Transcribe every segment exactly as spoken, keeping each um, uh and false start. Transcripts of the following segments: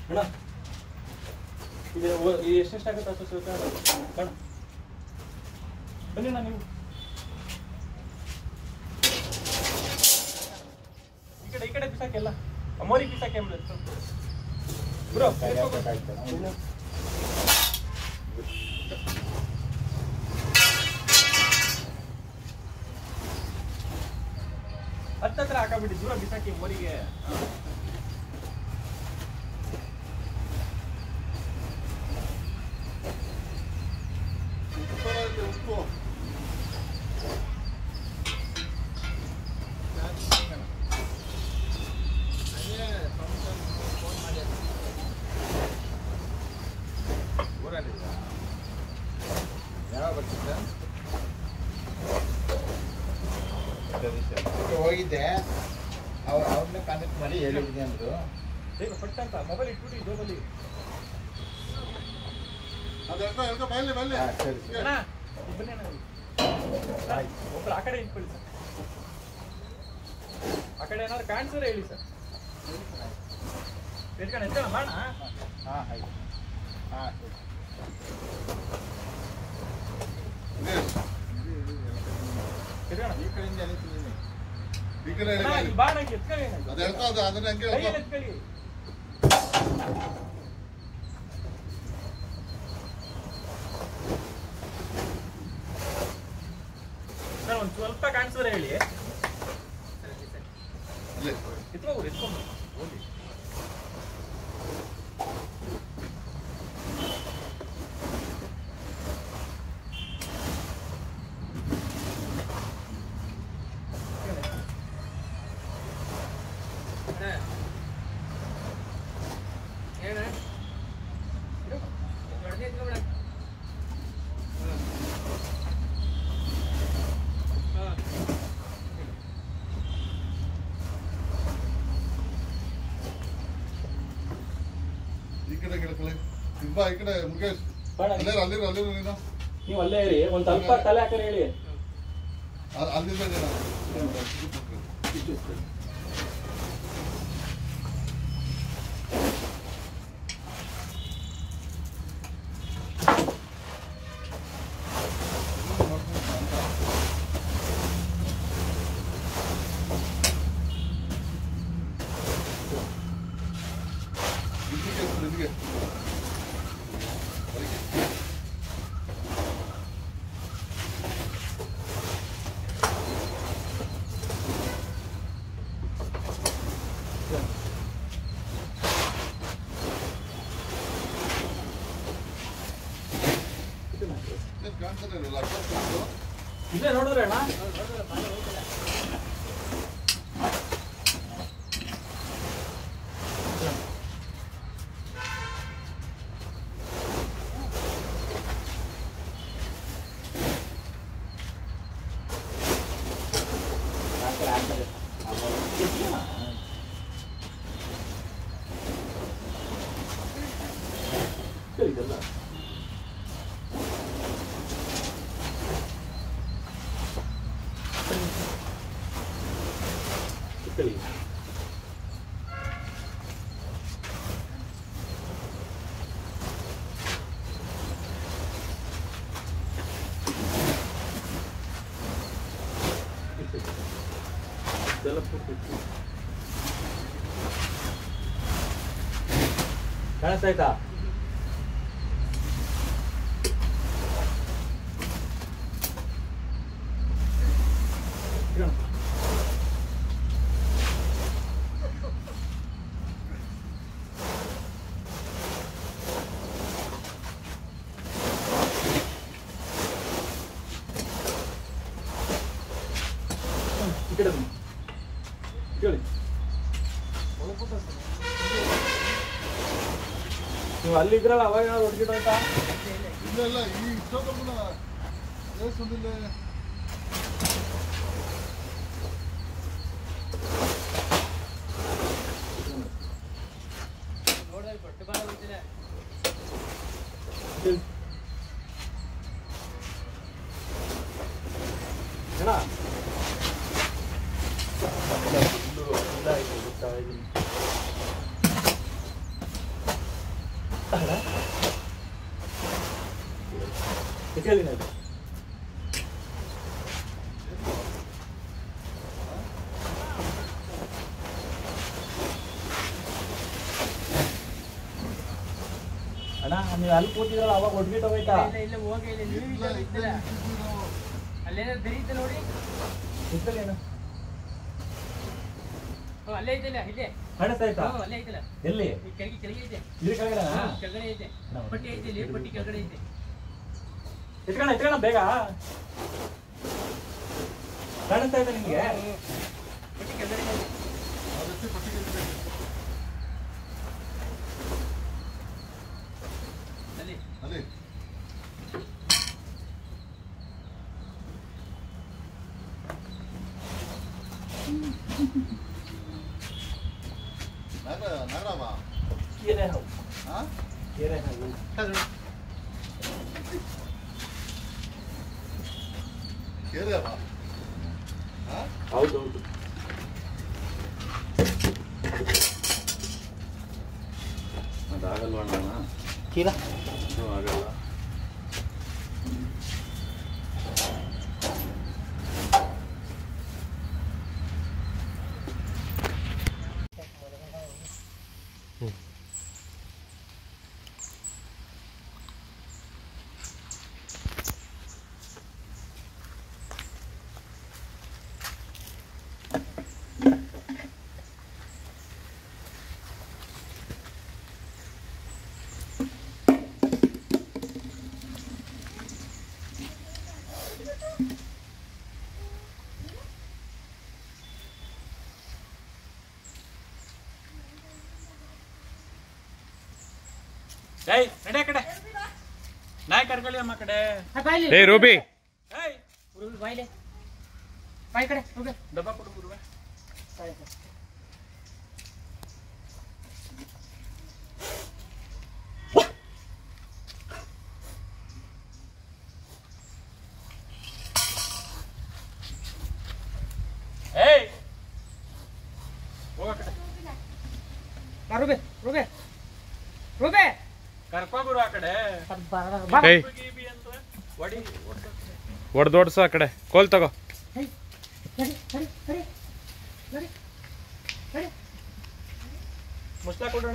ಅಣ್ಣ ಇದು ಎಷ್ಟೆಷ್ಟಾಗುತ್ತೆ ಅಷ್ಟು ಸ್ವಲ್ಪ ಕಣ ಬನ್ನಿ ಅಣ್ಣ ನೀವು ಈ ಕಡೆ ಈ ಕಡೆ ಬಿಸಾಕೆಲ್ಲ ಅಮೋರಿ ಬಿಸಾಕೆ ಬ್ರೋ ಹತ್ತತ್ರ ಹಾಕಬಿಡಿ ದೂರ ಬಿಸಾಕಿ ಮೋರಿಗೆ ಹೋಗಿದ್ದೆ ಅವ್ರನ್ನ ಕಾಂಟ್ಯಾಕ್ಟ್ ಮಾಡಿ ಹೇಳಿದ್ದೀನಿ ಅಂದ್ರು ಬೇಗ ಪಟ್ಟ ಅಂತ ಮೊಬೈಲ್ ಇಟ್ಬಿಟ್ಟು ಜೋಬಲ್ಲಿ ಒಬ್ರು ಆ ಕಡೆ ಇಟ್ಕೊಳ್ಳಿ ಸರ್ ಆ ಕಡೆ ಏನಾದ್ರು ಕಾಣಿಸಿದ್ರೆ ಹೇಳಿ ಸರ್ ಎತ್ಕೊಂಡು ಎತ್ಕೊಂಡು ಮಾಡೋಣ ಹಾಂ ಆಯ್ತು ಹಾಂ ಈ ಕಡೆಯಿಂದ ಎಳಿತೀನಿ ಈ ಕಡೆ ಬಾಣ ಎತ್ಕೊಳ್ಳಿ ಅದನ್ನ ಹಂಗೆ ಎತ್ಕೊಳ್ಳಿ ಸರ್ ಒಂದು ಸ್ವಲ್ಪ ಕಾಣಿಸಿದ್ರೆ ಹೇಳಿ ಎತ್ಕೋಗ್ರು ಎತ್ಕೊಂಡು ಹೋಗಿ ಈ ಕಡೆ ಮುಖೇಶ್ ಅಲ್ಲೇ ಅಲ್ಲಿರು ಅಲ್ಲಿರು ನೀನು ನೀವು ಅಲ್ಲೇ ಹೇಳಿ ಒಂದ್ ಸ್ವಲ್ಪ ತಲೆ ಹಾಕಿ ಹೇಳಿ ಅಲ್ಲಿಂದ ಇಲ್ಲೇ ನೋಡಿದ್ರೆ ಅಣ್ಣ ಇದೆಲ್ಲ ಕಾಣಿಸ್ತಾಯ್ತಾ ಕೇಳಿ ನೀವು ಅಲ್ಲಿದ್ರಲ್ಲ ಅವಾಗ ಏನಾದ್ರು ಹೊಡ್ಗಿಡ ಆಯ್ತಾ ಇಲ್ಲ ಇಲ್ಲ ಈ ಇಷ್ಟೊಂದು ದೇವಸ್ಥಾನದಲ್ಲಿ ಅಣ್ಣ ಅಣ್ಣ ನೀವು ಅಲ್ಲಿ ಕೂತಿದ್ರಲ್ಲ ಅವಾಗ ಒಡ್ಬಿಟ್ಟು ಹೋಯ್ತಾ? ಇಲ್ಲ ಹೋಗಿ ಇಲ್ಲ ನೀವು ಇದ್ದಿಲ್ಲ ಅಲ್ಲೇನೋ ಬೆರೀತೆ ನೋಡಿ ಇತ್ತಲೇನು ಅಲ್ಲೇ ಐತಿಲ್ಲ ಇಲ್ಲೇ ಕಾಣಿಸ್ತಾ ಆಯ್ತಾ? ಅಲ್ಲೇ ಐತಿಲ್ಲ ಎಲ್ಲಿ? ಕೆಳಗೆ ಕೆಳಗೆ ಐತೆ ಇದ್ರ ಕೆಳಗಡೆ ಕೆಳಗಡೆ ಐತೆ ಪಟ್ಟಿ ಐತೆ ಇಲ್ಲಿ ಪಟ್ಟಿ ಕೆಳಗಡೆ ಐತೆ ಇಟ್ಕೋಣ ಇಟ್ಕೋಣ ಬೇಗ ಕಾಣಿಸ್ತಾ ಆಯ್ತಾ ನಿಮ್ಗೆ? ಪಟ್ಟಿ ಕೆಳಗಡೆ ಐತೆ ಅಲ್ಲಿ ಅಲ್ಲಿ ನಾಗರ ನಾಗರವ ಕೆರೆ ಹಾವು ಹಾ ಕೆರೆ ಹಾವು ಕೇರವ ಹಾ ಹೌದೌದು. ಅದಾಗಲ್ವಣ್ಣ? ಚೀಲ ಆಗಲ್ಲ. ಏಯ್ ನಡೆ ಕಡೆ ನಾಯಿ ಕರ್ಕೊಳ್ಳಿ ಅಮ್ಮ ಕಡೆ. ಏ ರೂಬಿ ಏಯ್ ಬಾಯ್ಲೆ ಬಾಯ್ ಕಡೆ ಹೋಗಿ ಡಬ್ಬ ಕೊಡು ಗುರುವೆ. ಏಯ್ ಹೋಗ ಕಡೆ ರೂಬೆ ರೂಬೆ ರೂಬೆ ಕರ್ಕೋ ಗುರು ಆ ಕಡೆ. ಏಯ್ ಗೀಬಿ ಅಂತ ಒಡಿ ಹೊಡ್ದು ಹೊಡ್ಸು ಆ ಕಡೆ ಕೋಲ್ ತಗೋ. ಮುಸ್ತಾ ಕೊಡೋಣ.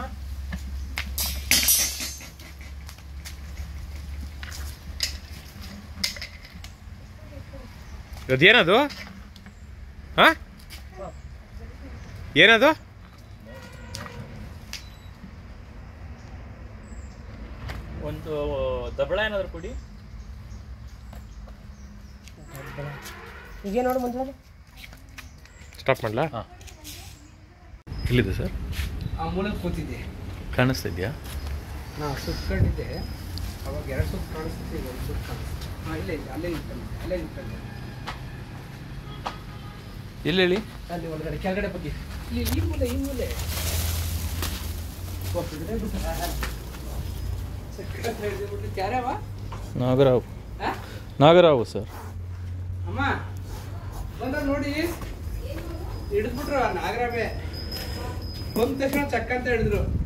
ಅದೇನದು? ಹಾ ಏನದು? ಒಂದು ದಬಳ ಏನಾದ್ರು ಕೊಡಿ. ಈಗ ನೋಡು ಮುಂದೆ ಸ್ಟಾಪ್ ಮಾಡಲಾ? ಇಲ್ಲಿದೆ ಸರ್. ಆ ಮೂಲಕ ಕೂತಿದ್ದೆ ಕಾಣಿಸ್ತಾ ಇದೆಯಾ? ಹಾಂ ಸುತ್ಕೊಂಡಿದ್ದೆ ಅವಾಗ ಎರಡು ಸುತ್ತು ಕಾಣಿಸ್ತಿದ್ದೆ ಈಗ ಒಂದು ಸುತ್ತು ಕಾಣಿಸ್ತು. ಹಾಂ ಇಲ್ಲೇ ಇಲ್ಲ ಅಲ್ಲೇ ನಿಂತ್ಕೊಂಡೆ ಅಲ್ಲೇ ನಿಂತ್ಕೊಂಡೆ ಎಲ್ಲಿ ಹೇಳಿ? ಅಲ್ಲಿ ಒಳಗಡೆ ಕೆಳಗಡೆ ಬಗ್ಗೆ ಇಲ್ಲಿ ಈ ಮೂಲೆ ಈ ಮೂಲೆ ಯಾರ್ಯಾವ ನಾಗರಾವ್. ಹಾಂ ನಾಗರಾವ್ ಸರ್. ಅಮ್ಮ ಬಂದ ನೋಡಿ ಹಿಡಿದ್ಬಿಟ್ರು ನಾಗರಾಮೆ ಬಂದ ತಕ್ಷಣ ಚಕ್ಕ ಅಂತ ಹಿಡಿದ್ರು.